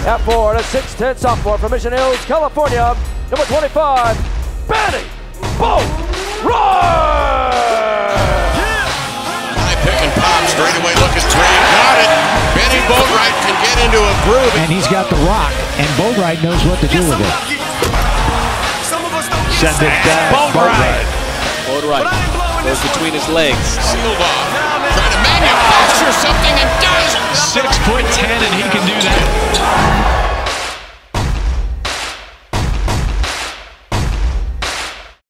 At 4, a 6'10" sophomore from Mission Hills, California, number 25, Bennie High pick and pop, straight away look at three, got it. Bennie Boatwright can get into a groove. And he's got the rock, and Boatwright knows what to do with it. Send it down. Boatwright goes between his legs. Silva trying to manufacture something.